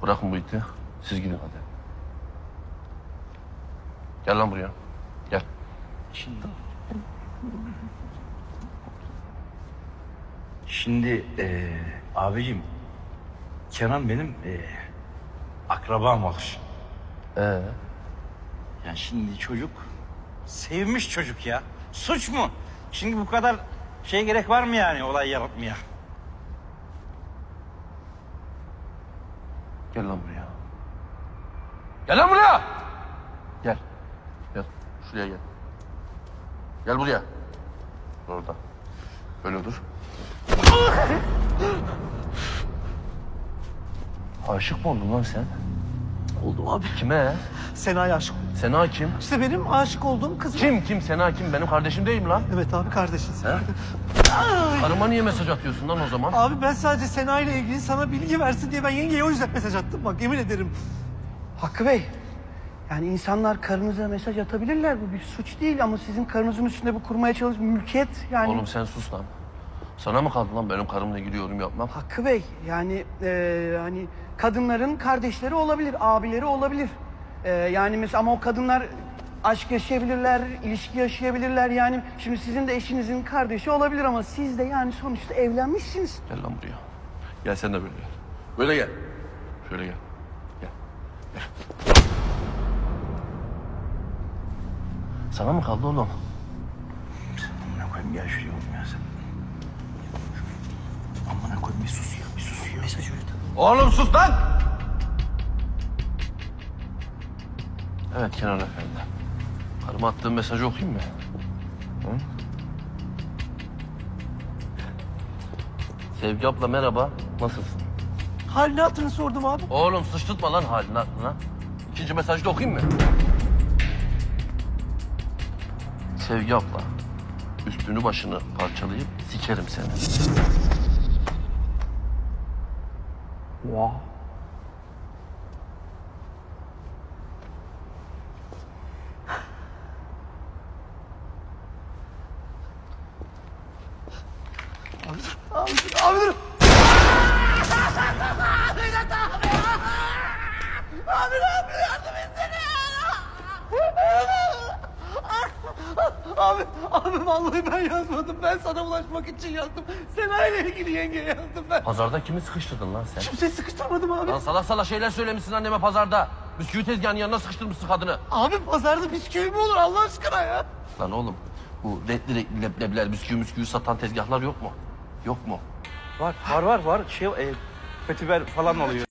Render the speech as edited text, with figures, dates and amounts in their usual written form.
Bırakın bu iti. Siz gidin hadi. Gel lan buraya. Gel. Şimdi abicim Kenan benim akrabam olur. Yani şimdi çocuk sevmiş çocuk ya. Suç mu? Şimdi bu kadar şey gerek var mı yani olay yaratmaya? Gel lan buraya. Gel lan buraya! Gel. Gel. Şuraya gel. Gel buraya. Orada. Böyle dur. Aşık mı oldun lan sen? Oldum abi. Kime? Sena'ya aşık. Sena kim? İşte benim aşık olduğum kız. Kim? Sena kim? Benim kardeşim değil mi lan? Evet abi, kardeşiz. He? Karıma niye mesaj atıyorsun lan o zaman? Abi ben sadece Sena ile ilgili sana bilgi versin diye ben yengeye o yüzden mesaj attım. Bak yemin ederim. Hakkı Bey, yani insanlar karınıza mesaj atabilirler. Bu bir suç değil ama sizin karınızın üstünde bu kurmaya çalışan mülkiyet yani... Oğlum sen sus lan. Sana mı kaldı lan benim karımla ilgili yorum yapmam? Hakkı Bey, yani hani kadınların kardeşleri olabilir, abileri olabilir. Yani mesela ama o kadınlar aşk yaşayabilirler, ilişki yaşayabilirler yani. Şimdi sizin de eşinizin kardeşi olabilir ama siz de yani sonuçta evlenmişsiniz. Gel lan buraya. Gel sen de böyle gel. Böyle gel. Şöyle gel. Gel. Gel. Sana mı kaldı oğlum? Amına koyayım gel şuraya oğlum ya sen. Amına koyayım bir sus ya, bir sus ya. Mesaj ver. Oğlum sus lan! Evet Kenan Efendi. Karıma attığım mesajı okuyayım mı? Hı? Sevgi abla merhaba. Nasılsın? Halini hatırını sordum abi. Oğlum sıçtırtma lan halini aklına. İkinci mesajı da okuyayım mı? Sevgi abla. Üstünü başını parçalayıp sikerim seni. Wow. Abi dur. Abi vallahi ben yazmadım. Ben sana ulaşmak için yazdım. Sena ile ilgili yengeye yazdım ben. Pazarda kimi sıkıştırdın lan sen? Kimseyi sıkıştırmadım abi. Lan salak salak şeyler söylemişsin anneme pazarda. Bisküvi tezgahının yanına sıkıştırmışsın kadını. Abi pazarda bisküvi mi olur Allah aşkına ya? Lan oğlum bu renkli leblebiler, bisküvi satan tezgahlar yok mu? Yok mu? Var. Şey, kötü biber falan oluyor.